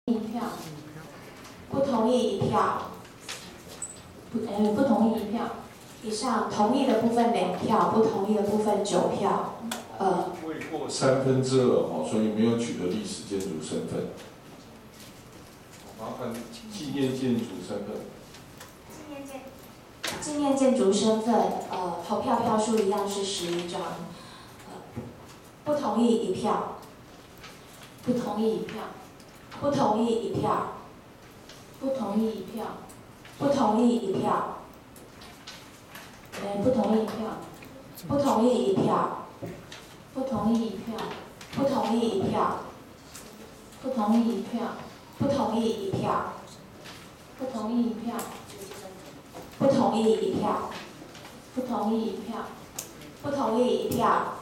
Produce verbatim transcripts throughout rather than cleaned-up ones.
一票，不同意一票，不呃不同意一票。以上同意的部分两票，不同意的部分九票。呃， 未过三分之二哦，所以没有取得历史建筑身份。麻烦纪念建筑身份。 纪念建纪念建筑身份，呃，投票票数一样是十一张。呃，不同意一票，不同意一票，不同意一票，不同意一票，不同意一票。呃，不同意一票，不同意一票，不同意一票，不同意一票，不同意一票，不同意一票，不同意一票，不同意一票，不同意一票，不同意一票，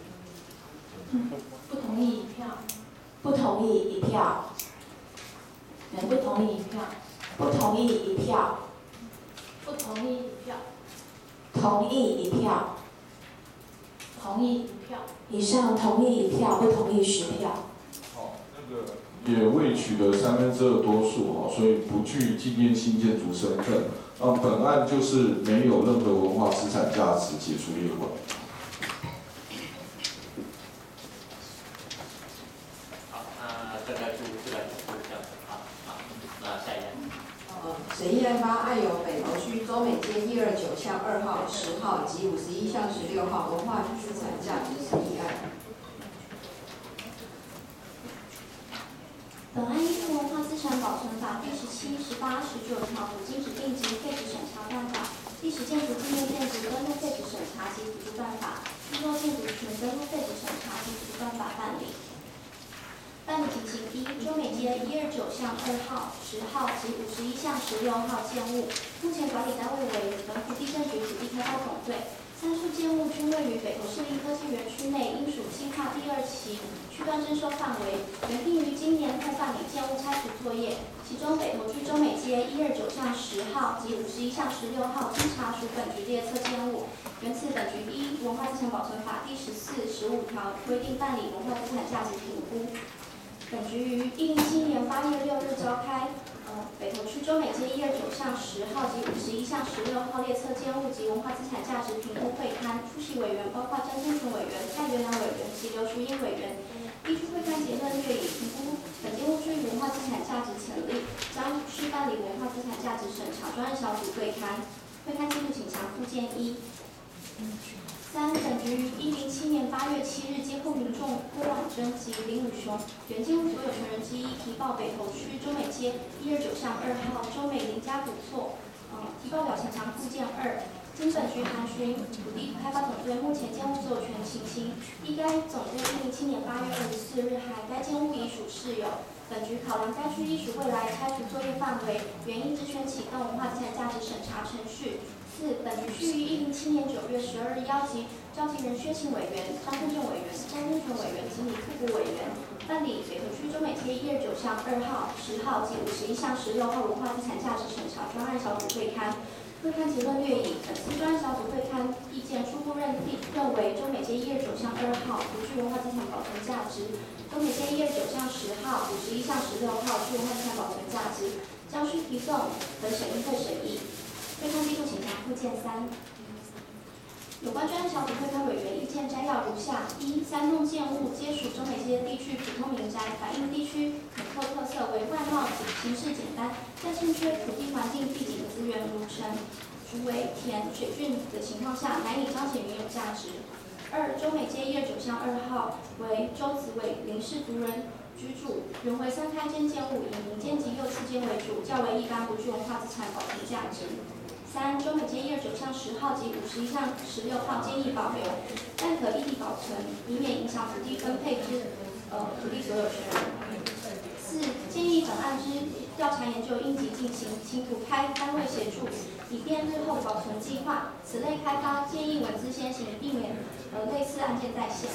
不同意一票，不同意一票，呃，不同意一票，不同意一票，不同意一票。同意一票，同意一票。以上同意一票，不同意十票。 好，那个也未取得三分之二多数哦，所以不具纪念新建筑身份。那本案就是没有任何文化资产价值，解除业管。 好，那这个就这个就这样子。好，好，那下一页。 呃，审议案发案由北投区中美街一二九巷二号、十号及五十一巷十六号文化资产价值审议案。 本案依据《文化资产保存法》第十七、十八、十九条附经指定及废止审查办法、历史建筑纪念建筑登录废止审查及辅助办法、聚落建筑群登录废止审查及辅助办法办理。办理情形一：中美街一二九巷二号、十号及五十一巷十六号建物，目前管理单位为本府地政局土地开发总队。三处建物均位于北投市立科技园区内，应属计划第二期区段征收范围，原定于今年后办理建物拆除作业。其中北投区中美街一二九巷十号及五十一巷十六号经查属本局列册建物，原次本局依文化资产保存法第十四、十五条规定办理文化资产价值评估。本局于一零七年八月六日召开。呃，北投区中美街一二九巷十号及五十一巷十六号列册建物及文化资产价值评估会勘，出席委员包括张天纯委员、蔡元良委员及刘淑英委员。依据会勘结论略以评估本建物具文化资产价值潜力，将续办理文化资产价值审查专案小组会勘。会勘记录请详附件一。三，本局于一零七年八月七日接获民众郭婉珍及林武雄原建物所有权人之一提报北投区中美街一二九巷二号中美林家古厝，呃，提报表请详附件二。经本局函询土地开发总队目前建物所有权情形，依该总队一零七年八月二十四日函，该建物已属市有。本局考量该区依属未来拆除作业范围，原应职权启动文化资产价值审查程序。四，本局续于一零七年九月十二日邀集召集人薛庆委员、张天正委员、张天纯委员及李富国委员，办理北投区中美街一二九巷二号、十号及五十一巷十六号文化资产价值审查专案小组会勘。会勘结论略以：本次专案小组会勘意见初步认定认为中美街一二九巷二号不具文化资产保存价值，中美街一二九巷十号、五十一巷十六号具文化资产保存价值，将需提送本审议会审议。会勘记录请详附件三。有关专案小组会勘委员意见摘要如下：一、三栋建物皆属中美街地区普通民宅，反映地区垦拓特色为外貌形式简单，但欠缺土地环境地景资源如城、竹围、田、水郡的情况下，难以彰显原有价值。二、中美街一二九巷二号为周子伟林氏族人居住，原为三开间建物，以民间及幼次间为主，较为一般，不具文化资产保存价值。三、中美街一二九巷十号及五十一巷十六号建议保留，但可异地保存，以免影响土地分配之呃土地所有权人。四、建议本案之调查研究应急进行，请土开单位协助，以便日后保存计划。此类开发建议文字先行，避免呃类似案件再现。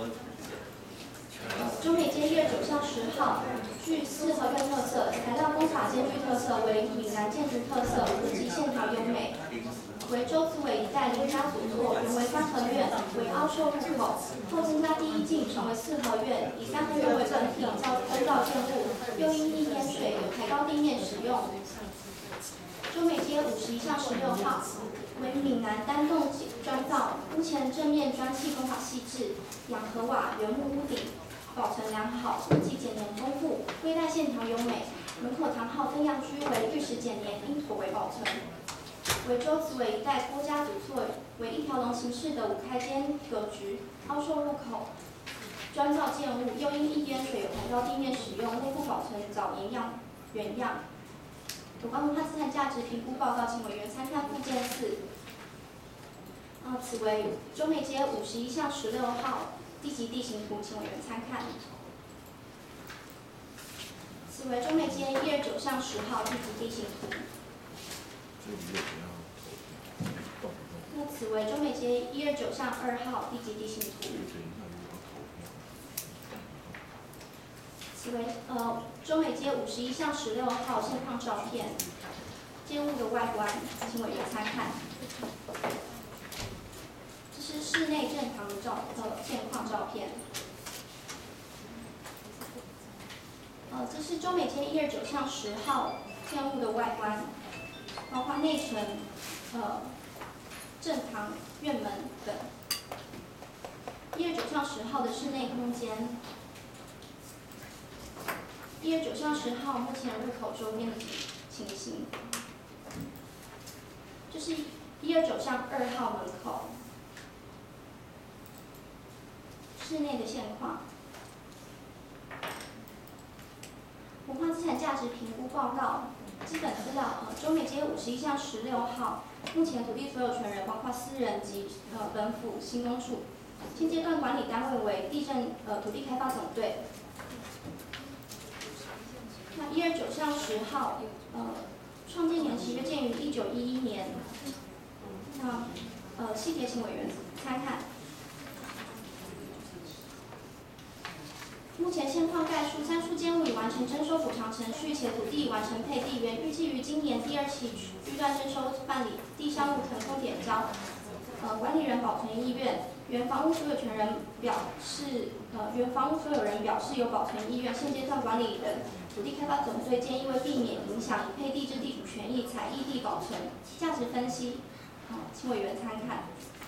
中美街一二九巷十号具四合院特色，材料工法兼具特色，为闽南建筑特色，及线条优美。 为周子伟一带林家所作，原为三合院，为凹受入口，后增加第一进成为四合院，以三合院为本体，造分造建物，又因易淹水，有抬高地面使用。中美街五十一巷十六号，为闽南单栋砖造，屋前正面砖砌工法细致，仰河瓦原木屋顶，保存良好，屋基简年丰富，龟带线条优美。门口堂号分样居为玉石简年，因妥为保存。为周子伟一带郭家祖厝，为一条龙形式的五开间格局，凹受入口，砖造建物，又因易淹水有抬高地面使用，内部保存早年样原样。有关文化资产价值评估报告，请委员参看附件四。呃，此为中美街五十一巷十六号地级地形图，请委员参看。此为中美街一二九巷十号地级地形图。那此为中美街一二九巷二号地级地形图。此为呃中美街五十一巷十六号现况照片，建物的外观，请委员参看。这是室内正堂的照呃现况照片。呃，这是中美街一二九巷十号建物的外观，包括内层、呃正堂、院门等。一二九巷十号的室内空间。一二九巷十号目前入口周边的情形，这是一二九巷二号门口室内的现况。文化资产价值评估报告基本资料：呃，中美街五十一巷十六号，目前土地所有权人包括私人及呃本府新工处，现阶段管理单位为地震呃土地开发总队。那一二九巷十号，呃，创建年期约建于一九一一年。那呃，细节请委员参看。目前现况概述：三处建物已完成征收补偿程序，且土地已完成配地缘，预计于今年第二期预断征收办理，地项目腾空点交。呃，管理人保存意愿。原房屋所有权人表示，呃，原房屋所有人表示有保存意愿。现阶段管理人土地开发总队建议为避免影响已配地之地主权益，采异地保存。价值分析，好、呃，请委员参看。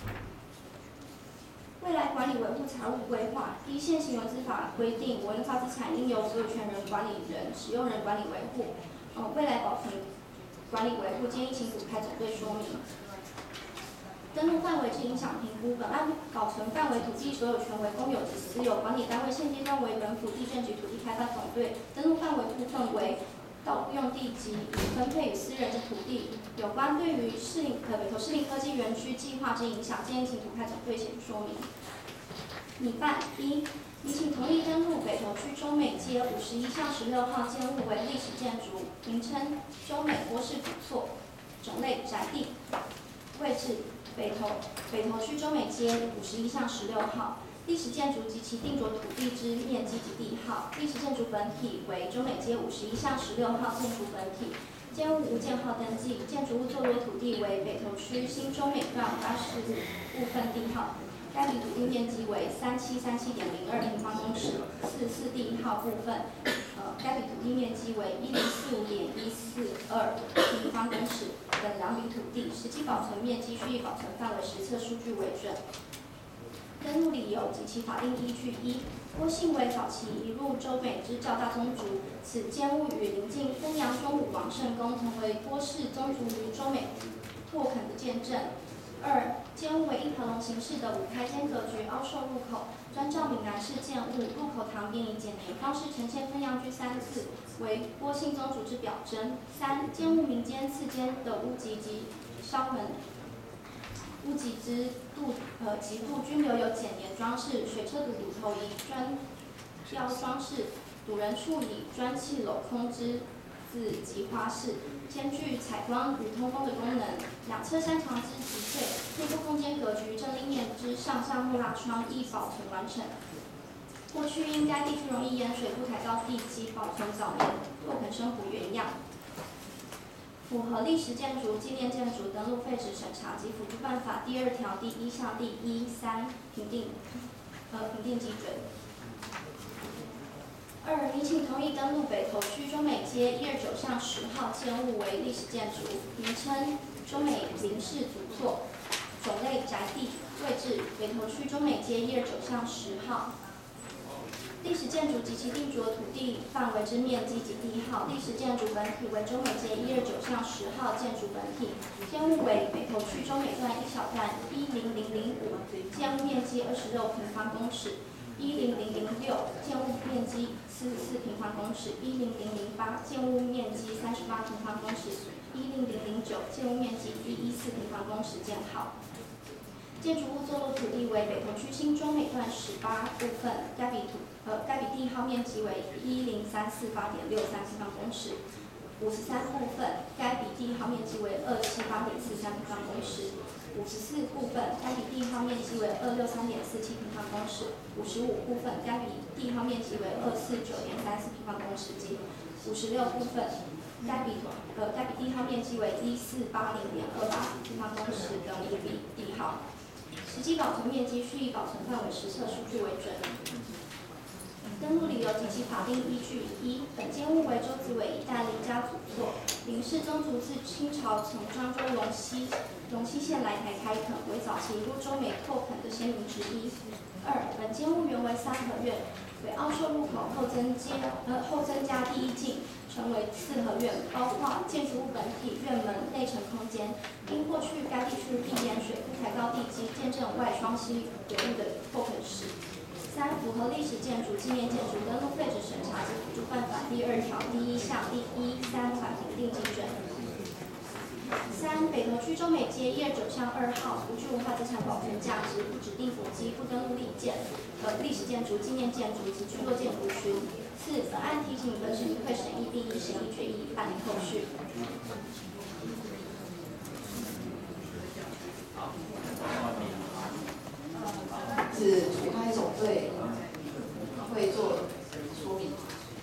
未来管理维护财务规划，依现行文资法规定，文化资产应由所有权人、管理人、使用人管理维护。呃，未来保存管理维护，建议请主开总队说明。登录范围之影响评估，本案保存范围土地所有权为公有及私有，管理单位现阶段为本府地震局土地开发总队，登录范围部分为盗用地及已分配与私人之土地。有关对于士林呃北投士林科技园区计划之影响，建议请土开总队写说明。拟办一，拟请同意登录北投区中美街五十一巷十六号建物为历史建筑，名称中美郭氏古厝，种类宅地，位置北投北投区中美街五十一巷十六号，历史建筑及其定着土地之面积及地号，历史建筑本体为中美街五十一巷十六号建筑本体，建物无建号登记，建筑物坐落土地为北投区新中美段八十五部分地号，该笔土地面积为三七三七点零二平方公尺，四四地号部分，呃，该笔土地面积为一零四五点一四二平方公尺。等两笔土地，实际保存面积、蓄意保存范围实测数据为准。登录理由及其法定依据：一、郭姓为早期移入周美之较大宗族，此建物与邻近丰阳中武王圣宫同为郭氏宗族于周美拓垦的见证。二、建物为一条龙形式的五开间格局，凹受入口，专照闽南式建物，入口堂边以简年方式呈现分阳居三字，为郭姓宗族之表征。三、建物民间次间的屋脊及烧门屋脊之肚呃脊部均留有简年装饰，水车堵堵头以砖雕装饰，堵人处以砖砌镂空之字及花饰，兼具采光与通风的功能。两侧山墙之脊碎，内部空间格局正立面之上下木蜡窗亦保存完整。过去因该地区容易淹水，不抬高地基，保存早年拓垦生活原样。 符合历史建筑、纪念建筑登录废止审查及辅助办法第二条第一项第一、三评定，呃评定基准。二、拟请同意登录北投区中美街一二九巷十号建物为历史建筑，名称中美林氏祖厝，种类宅地，位置北投区中美街一二九巷十号。历史建筑及其定着土地范围之面积及地号，历史建筑本体为中美街一二九巷十号建筑本体，建物为北投区中美段一小段一零零零五，建物面积二十六平方公尺。一零零零六建物面积四十四平方公尺，一零零零八建物面积三十八平方公尺，一零零零九建物面积一一四平方公尺建好。建筑物坐落土地为北投区新中美段十八部分，该笔土呃该笔地号面积为一零三四八点六三平方公尺。五十三部分，该笔地号面积为二七八点四三平方公尺。五十四部分，该笔地号面积为二六三点四七平方公尺。五十五部分，该笔地号面积为二四九点三四平方公尺及五十六部分，该笔呃该笔地号面积为一四八零点二八平方公尺等五笔地号。实际保存面积蓄意保存范围实测数据为准。登录理由及其法定依据：一、本建物为周子伟一代林家祖厝，林氏宗族自清朝从漳州龙溪龙溪县来台开垦，为早期入中美拓垦的先民之一。二、本建物原为三合院，为奥秀入口后增加呃后增加第一进，成为四合院，包括建筑物本体、院门、内城空间。因过去该地区地淹水不抬高地基，见证外双溪流域的拓垦史。三、符合历史建筑、纪念建筑登录废止审查及辅助办法第二条第一项第一、三款评定基准。三、北投区中美街一二九巷二号不具文化资产保全价值，不指定古迹，不登录历建，呃历史建筑、纪念建筑及聚落建筑群。四、本案提请本审议会审议并依审议决议办理后续。 是土开总队会做说明。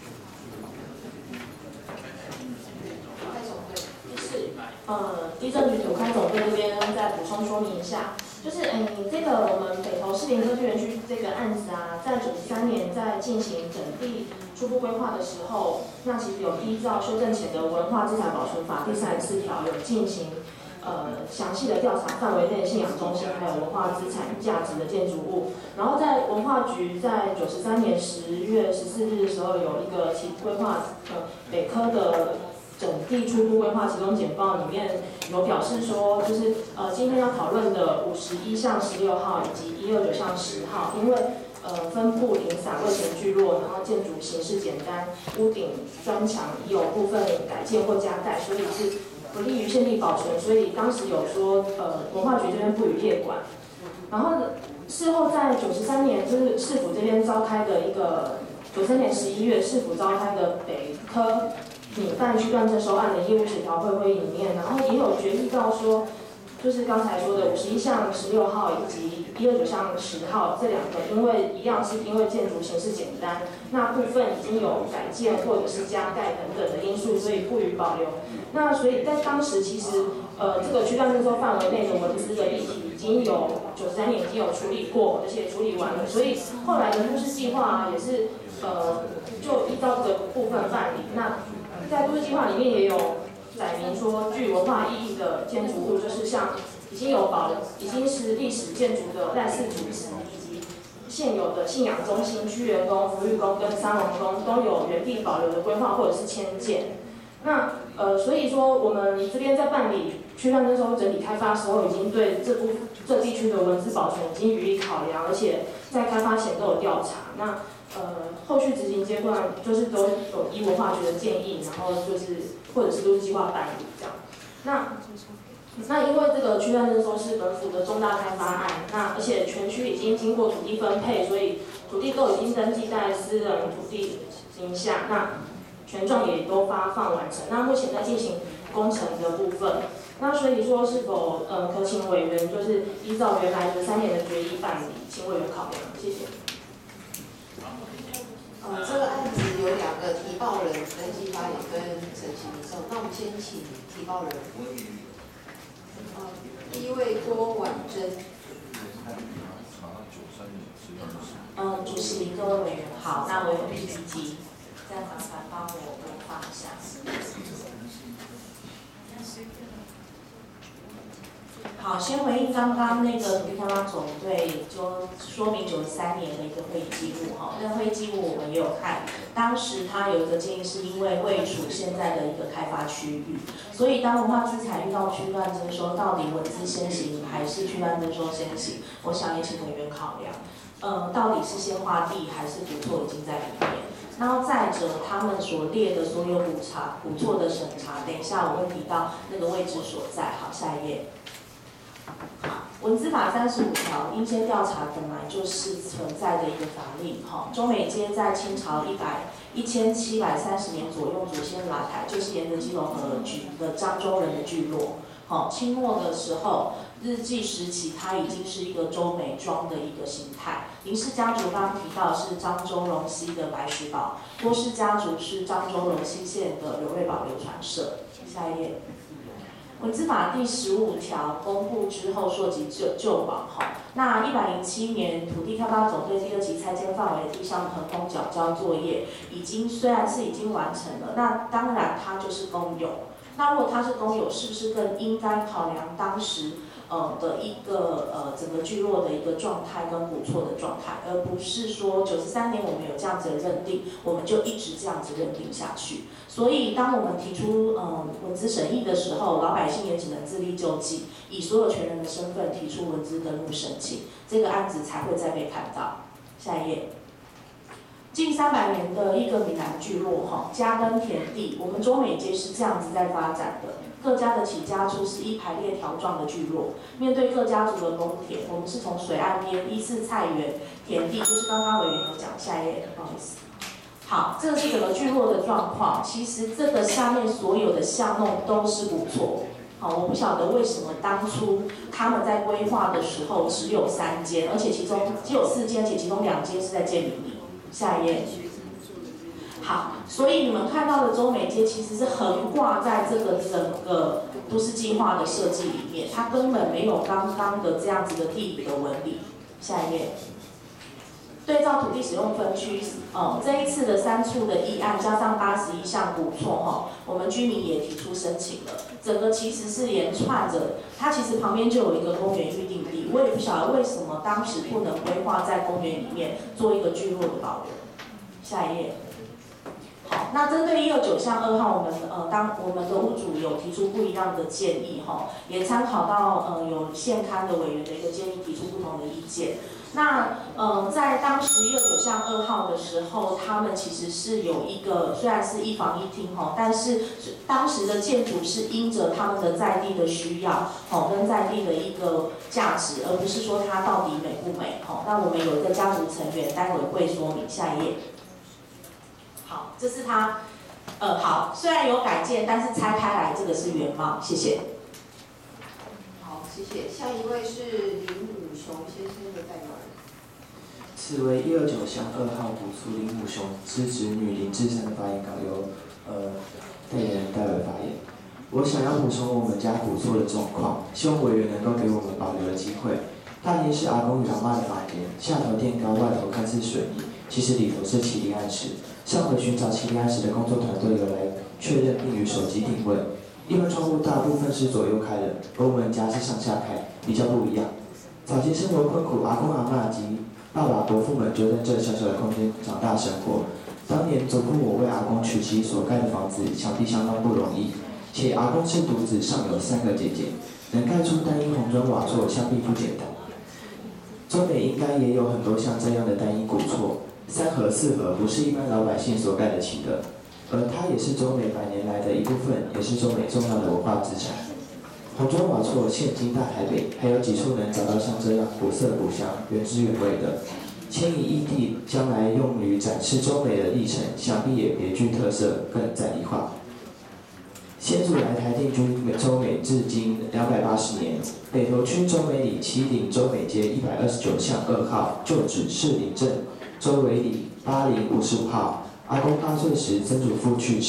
土开总队就是呃，地政局土开总队这边再补充说明一下，就是嗯，这个我们北投士林科技园区这个案子啊，在九十三年在进行整地初步规划的时候，那其实有依照修正前的文化资产保存法第三十四条有进行。呃，详细的调查范围内信仰中心还有文化资产价值的建筑物，然后在文化局在九十三年十月十四日的时候有一个其规划呃北科的整地初步规划其中简报里面有表示说，就是呃今天要讨论的五十一巷十六号以及一二九巷十号，因为呃分布零散未填聚落，然后建筑形式简单，屋顶砖墙已有部分改建或加盖，所以是。不利于现地保存，所以当时有说，呃，文化局这边不予列管。然后事后在九十三年，就是市府这边召开的一个九三年十一月市府召开的北科拟办区段征收案的业务协调会会议里面，然后也有决议到说，就是刚才说的五十一巷十六号以及一二九巷十号这两个，因为一样是因为建筑形式简单，那部分已经有改建或者是加盖等等的因素，所以不予保留。那所以在当时其实，呃，这个区段征收范围内的文资的议题已经有九十三年已经有处理过，而且处理完了，所以后来的都市计划也是，呃，就依照这个部分办理。那在都市计划里面也有载明说，具文化意义的建筑物，就是像已经有保留，已经是历史建筑的赖氏祖祠，以及现有的信仰中心、屈原宫、福裕宫跟三王宫都有原地保留的规划或者是迁建。那呃，所以说我们这边在办理区段征收整体开发的时候，已经对这部这地区的文资保存已经予以考量，而且在开发前都有调查。那呃，后续执行阶段就是都有依文化局的建议，然后就是或者是都市计划办理这样。那那因为这个区段征收是本府的重大开发案，那而且全区已经经过土地分配，所以土地都已经登记在私人土地名下。那权状也都发放完成，那目前在进行工程的部分，那所以说是否呃可请委员就是依照原来的三年的决议办理，请委员考量，谢谢。 呃，这个案子有两个提报人登记发言跟陈其民送，那我们先请提报人。呃，第一位郭婉珍。 呃，主席、各位委员好，那我有 P P T， 再麻烦帮我播放一下。好，先回应刚刚那个土地开发总队就说明九十三年的一个会议记录哈，那会议记录我们也有看，当时他有一个建议是因为位处现在的一个开发区域，所以当文化资产遇到区段征收，到底文资先行还是区段征收先行？我想也请委员考量，呃，到底是先划地还是古厝已经在里面？然后再者，他们所列的所有古查古厝的审查，等一下我会提到那个位置所在。好，下一页。好，文资法三十五条，应先调查本来就是存在的一个法令。哈，中美街在清朝一百一千七百三十年左右，祖先来台，就是沿着基隆河举的漳州人的聚落。好，清末的时候，日据时期，它已经是一个中美庄的一个形态。林氏家族刚刚提到是漳州龙溪的白石堡，郭氏家族是漳州龙溪县的刘瑞宝流传社。下一页。文资法第十五条公布之后，溯及就就往哈。那一百零七年土地开发总队第二级拆迁范围的地上横空缴交作业，已经虽然是已经完成了，那当然它就是公有。那如果它是公有，是不是更应该考量当时呃的一个呃整个聚落的一个状态跟古厝的状态，而不是说九十三年我们有这样子的认定，我们就一直这样子认定下去。所以当我们提出呃文资审议的时候，老百姓也只能自力救济，以所有权人的身份提出文资登录申请，这个案子才会再被看到。下一页。近三百年的一个闽南聚落哈，家耕田地，我们中美街是这样子在发展的。各家的起家处是一排列条状的聚落，面对各家族的公田，我们是从水岸边依次菜园田地，就是刚刚委员有讲，下一页，不好意思。好，这是整个聚落的状况。其实这个下面所有的巷弄都是古厝。好，我不晓得为什么当初他们在规划的时候只有三间，而且其中只有四间，而且其中两间是在建民里。下一页。好，所以你们看到的中美街其实是横挂在这个整个都市计划的设计里面，它根本没有刚刚的这样子的地理的纹理。下一页。对照土地使用分区，呃，这一次的三处的议案加上八十一项古厝哈，我们居民也提出申请了。整个其实是连串着，它其实旁边就有一个公园预定地，我也不晓得为什么当时不能规划在公园里面做一个聚落的保留。下一页。好，那针对一二九项二号，我们呃当我们的屋主有提出不一样的建议哈，也参考到呃有现刊的委员的一个建议，提出不同的意见。那呃，在当时一二九项二号的时候，他们其实是有一个虽然是一房一厅哈，但是当时的建筑是因着他们的在地的需要，哦跟在地的一个价值，而不是说它到底美不美哈。那我们有一个家族成员，待会会说明。下一页。好，这是它，呃好，虽然有改建，但是拆开来这个是原貌。谢谢。 好，谢谢。下一位是林武雄先生的代表人。 此为一二九项二号古厝林武雄之侄女林志珊的发言稿，由呃代言人代为发言。我想要补充我们家古厝的状况，希望委员能够给我们保留的机会。大厅是阿公与阿嬷的房间，下头垫高，外头看似水泥，其实里头是起立案室。上回寻找起立案室的工作团队有来确认并与手机定位。一般窗户大部分是左右开的，而我们家是上下开，比较不一样。早期生活困苦，阿公阿嬷及爸爸伯父们就在这小小的空间长大生活。当年祖父我为阿公娶妻所盖的房子，想必相当不容易，且阿公是独子，上有三个姐姐，能盖出单一红砖瓦厝，想必不简单。中美应该也有很多像这样的单一古厝，三合四合不是一般老百姓所盖得起的，而它也是中美百年来的一部分，也是中美重要的文化资产。红砖瓦厝现今大台北还有几处能找到像这样古色古香、原汁原味的。迁移异地，将来用于展示中美的历程，想必也别具特色，更在地化。先祖来台定居中美至今两百八十年，北投区中美里七顶中美街一百二十九巷二号旧址士林镇周围里八零五十五号。阿公八岁时，曾祖父去世，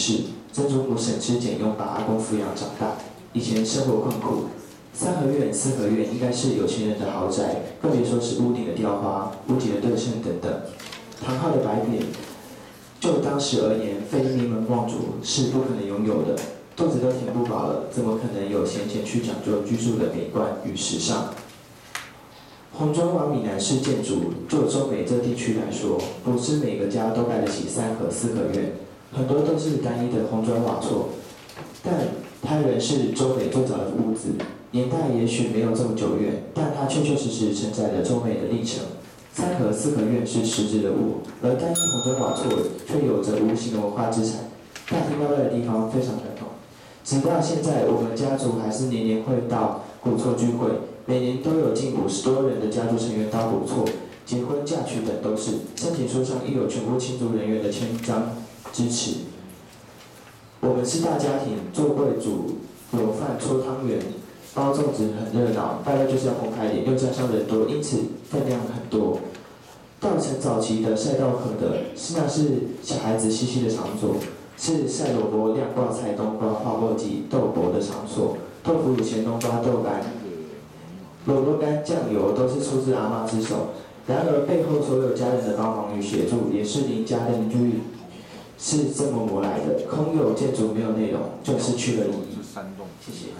曾祖母省吃俭用把阿公抚养长大，以前生活困苦，三合院、四合院应该是有钱人的豪宅，更别说是屋顶的雕花、屋脊的对称等等。唐号的白匾，就当时而言，非名门望族是不可能拥有的。肚子都填不饱了，怎么可能有闲钱去讲究居住的美观与时尚？红砖瓦闽南式建筑，就中美这地区来说，不是每个家都盖得起三合、四合院，很多都是单一的红砖瓦厝。但它仍是中美最早的屋子，年代也许没有这么久远，但它确确实实承载了中美的历程。三合、四合院是实质的物，而单一红砖瓦厝却有着无形的文化资产。大厅外的地方非常传统。直到现在，我们家族还是年年会到古厝聚会，每年都有近五十多人的家族成员到古厝，结婚、嫁娶等都是。申请书上亦有全部亲族人员的签章支持。我们是大家庭，做贵族，有饭、搓汤圆、包粽子，很热闹。拜拜就是要公开点，又加上人多，因此分量很多。稻城早期的晒稻壳的，是那是小孩子嬉戏的场所。是晒萝卜、晾挂菜、冬瓜、花果及豆粕的场所。豆腐乳、咸冬瓜、豆干、萝卜干、酱油都是出自阿嬷之手。然而背后所有家人的帮忙与协助，也是邻家邻居是这么磨来的。空有建筑没有内容，就失去了意义。谢谢。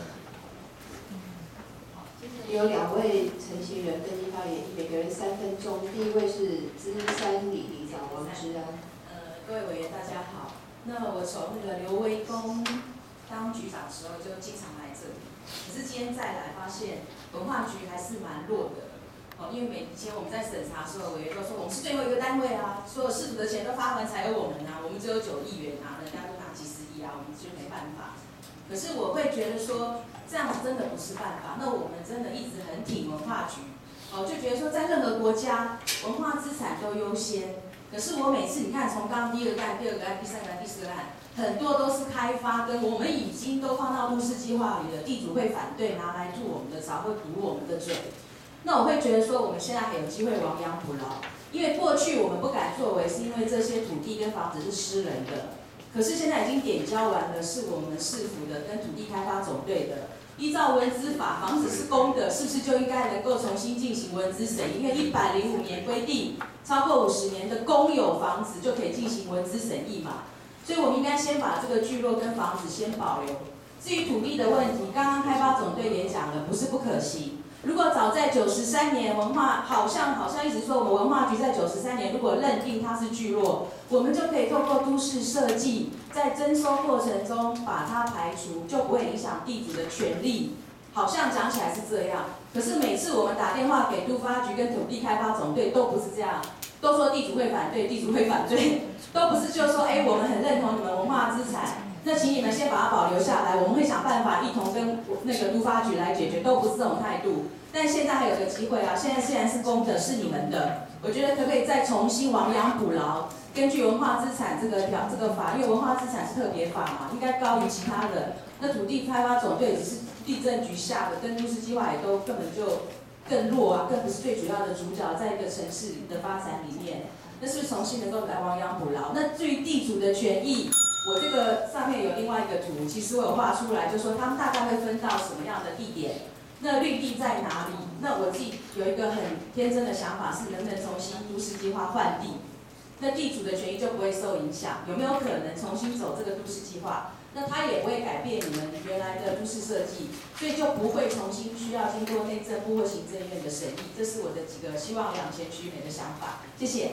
有两位陈情人登记发言，每个人三分钟。第一位是资山里里长王之安。 呃，各位委员大家好。那我从那个刘威公当局长的时候就经常来这里，可是今天再来发现文化局还是蛮弱的哦，因为每以前我们在审查的时候，委员都说我们是最后一个单位啊，所有市府的钱都发完才有我们啊，我们只有九亿元啊，人家都拿几十亿啊，我们就没办法。可是我会觉得说这样子真的不是办法，那我们真的一直很挺文化局哦，就觉得说在任何国家文化资产都优先。可是我每次你看，从刚刚第一个案、第二个案、第三个案、第四个案，很多都是开发跟我们已经都放到都市计划里了，地主会反对，拿来吐我们的槽，会堵我们的嘴。那我会觉得说，我们现在还有机会亡羊补牢，因为过去我们不敢作为，是因为这些土地跟房子是私人的，可是现在已经点交完了，是我们市府的跟土地开发总队的。依照文资法，房子是公的，是不是就应该能够重新进行文资审议？因为一百零五年规定，超过五十年的公有房子就可以进行文资审议嘛。所以我们应该先把这个聚落跟房子先保留。至于土地的问题，刚刚开发总队也讲了，不是不可行。如果早在九十三年，文化好像好像一直说我们文化局在九十三年如果认定它是聚落，我们就可以透过都市设计，在征收过程中把它排除，就不会影响地主的权利。好像讲起来是这样，可是每次我们打电话给都发局跟土地开发总队都不是这样，都说地主会反对，地主会反对，都不是就说哎我们很认同你们文化资产。那请你们先把它保留下来，我们会想办法一同跟那个都发局来解决，都不是这种态度。但现在还有个机会啊，现在虽然是公的，是你们的，我觉得可不可以再重新亡羊补牢？根据文化资产这个条这个法，因为文化资产是特别法嘛，应该高于其他的。那土地开发总队只是地政局下的，跟都市计划也都根本就更弱啊，更不是最主要的主角，在一个城市的发展里面，那是不是重新能够来亡羊补牢？那至于地主的权益，我这个上面有另外一个图，其实我有画出来，就说他们大概会分到什么样的地点，那绿地在哪里？那我自己有一个很天真的想法是，能不能重新都市计划换地？那地主的权益就不会受影响，有没有可能重新走这个都市计划？那它也不会改变你们原来的都市设计，所以就不会重新需要经过内政部或行政院的审议。这是我的几个希望两全取美的想法。谢谢。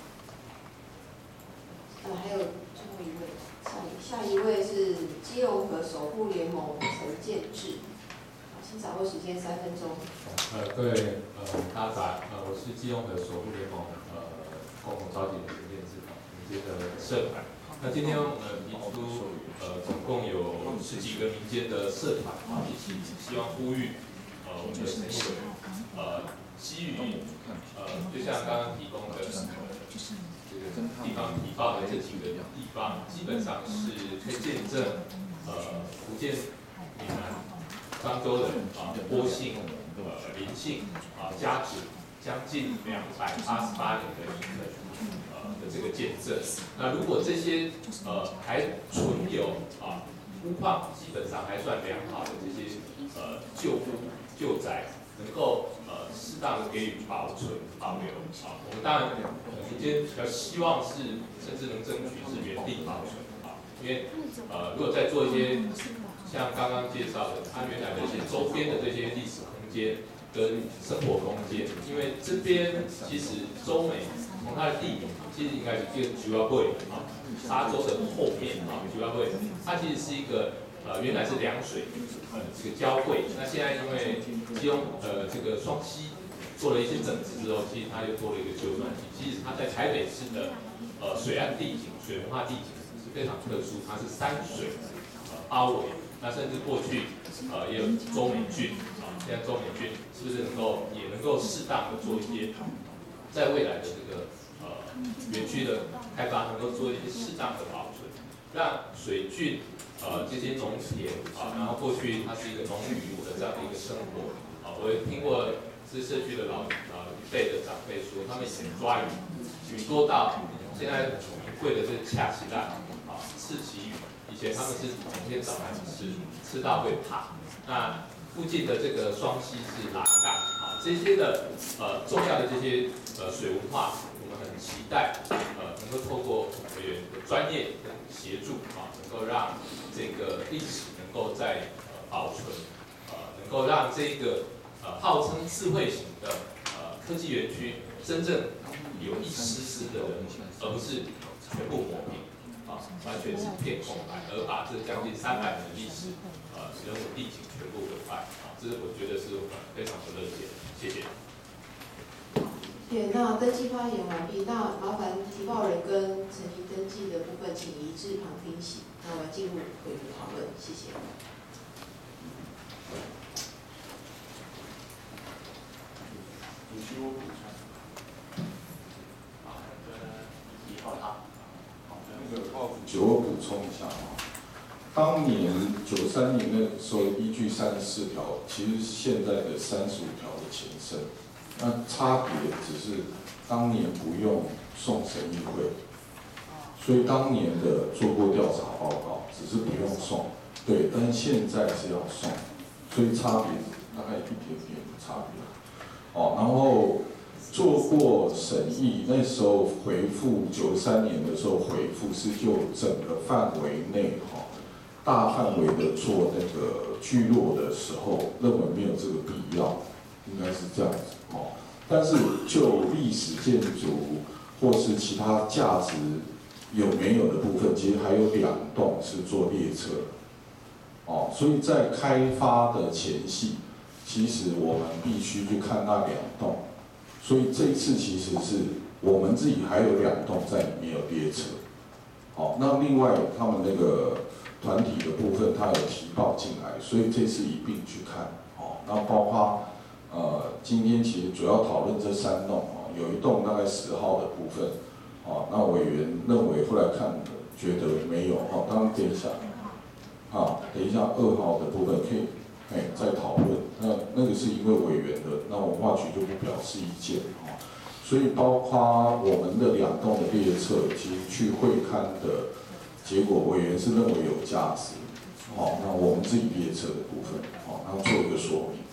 呃，还有最后一位，下一下一位是基隆河守护联盟陈建志，好，请掌握时间三分钟。 呃，各位呃大家早安，呃，我是基隆河守护联盟呃共同召集人陈建志，我们这个社团。那今天我们提出呃总共有十几个民间的社团啊，一起希望呼吁呃我们的陈议委呃基于呃就像刚刚提供的呃这个地方提报的这几个地方，基本上是可以见证呃福建闽南漳州人啊、波姓、呃林姓啊、嘉直将近两百八十八年的一个呃的这个见证。那如果这些呃还存有啊屋况基本上还算良好的这些呃旧屋旧宅，能够呃适当的给予保存保留啊。我们当然民间比较希望是甚至能争取是原地保存啊，因为呃如果再做一些像刚刚介绍的，它原来的一些周边的这些历史空间跟生活空间，因为这边其实洲美从它的地名，其实应该是这个菊花会啊，沙洲的后面啊，菊花会，它其实是一个呃原来是凉水呃这个交汇，那现在因为基隆呃这个双溪做了一些整治之后，其实它又多了一个旧转体，其实它在台北市的呃水岸地景、水文化地景是非常特殊，它是山水呃包围。那甚至过去，呃，也有洲美郡啊，现在洲美郡是不是能够也能够适当的做一些，在未来的这个呃园区的开发，能够做一些适当的保存，让水郡呃这些农田啊，然后过去它是一个农渔的这样的一个生活啊，我也听过是社区的老老一辈的长辈说，他们以前抓鱼，鱼多到现在很贵的是恰奇蛋啊，赤鳍鱼。以前他们是每天早上吃，吃到会怕。那附近的这个双溪是栏杆啊，这些的呃重要的这些呃水文化，我们很期待呃能够透过委员的专业的协助啊，能够让这个历史能够在呃保存，呃能够让这个呃号称智慧型的呃科技园区真正有一丝丝的人情，而不是全部磨平。啊，完全是片空白，而把这将近三百年的历史，呃，人文地景全部毁坏，啊，这是我觉得是我们非常不乐见。谢谢。 对，那登记发言完毕，那麻烦提报人跟陈情登记的部分，请移至旁听席。那我们进入回复讨论，谢谢。 主席，我补充。 好，跟以后他。 那个报九，我补充一下啊，当年九三年那个时候，依据三十四条，其实是现在的三十五条的前身。那差别只是当年不用送审议会，所以当年的做过调查报告，只是不用送，对，但是现在是要送，所以差别大概一点点的差别。哦，然后。做过审议，那时候回复九三年的时候回复是就整个范围内哈，大范围的做那个聚落的时候，认为没有这个必要，应该是这样子哦。但是就历史建筑或是其他价值有没有的部分，其实还有两栋是做列车哦，所以在开发的前夕，其实我们必须去看那两栋。所以这一次其实是我们自己还有两栋在里面有列车，好，那另外他们那个团体的部分，他有提报进来，所以这次一并去看，好，那包括呃今天其实主要讨论这三栋哦，有一栋大概十号的部分，哦，那委员认为后来看觉得没有，哦，当然等一下，啊，等一下二号的部分可以。哎，再讨论，那那个是因为委员的，那文化局就不表示意见啊。所以包括我们的两栋的列册，其实去会勘的结果，委员是认为有价值，好，那我们自己列册的部分，好，然后做一个说明。